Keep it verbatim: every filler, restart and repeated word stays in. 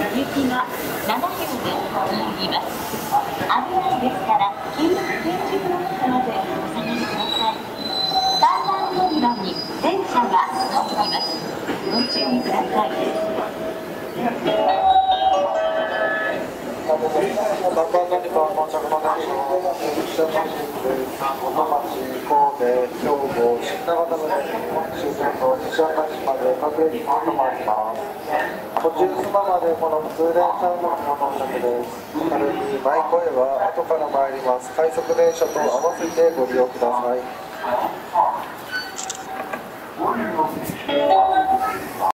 行きがなな両で続きます。危ないですから黄色い点字ブロックまでお下がりください。さんばん乗り場に電車が走ります。ご注意ください。 さんばん乗り場到着の電車は西田町、元町、神戸、兵庫、新長田村終点の西明石まで各駅に止まります。途中須磨までこの普通電車の到着です。さらに前声は後から参ります快速電車と合わせてご利用ください。